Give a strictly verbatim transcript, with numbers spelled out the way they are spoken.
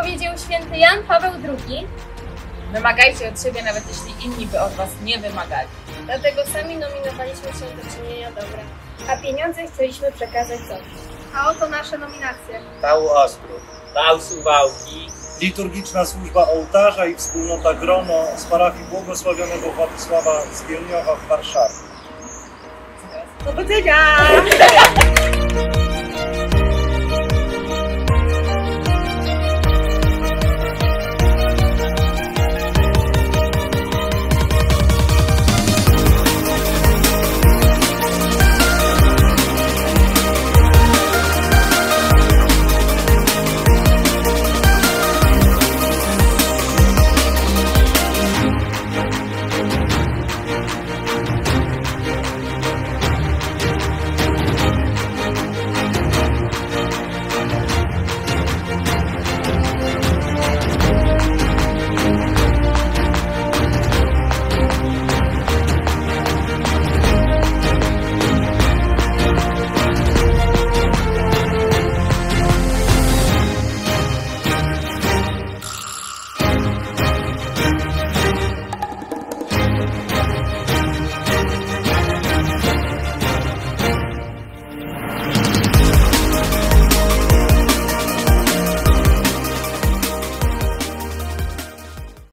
powiedział święty Jan Paweł drugi. Wymagajcie od siebie, nawet jeśli inni by od was nie wymagali. Dlatego sami nominowaliśmy się do czynienia dobra. A pieniądze chcieliśmy przekazać Tobie. A oto nasze nominacje. Tał Ostrów, Tał Suwałki, liturgiczna służba ołtarza i wspólnota grono z parafii błogosławionego Władysława z Wielniowa w Warszawie. Powodzenia!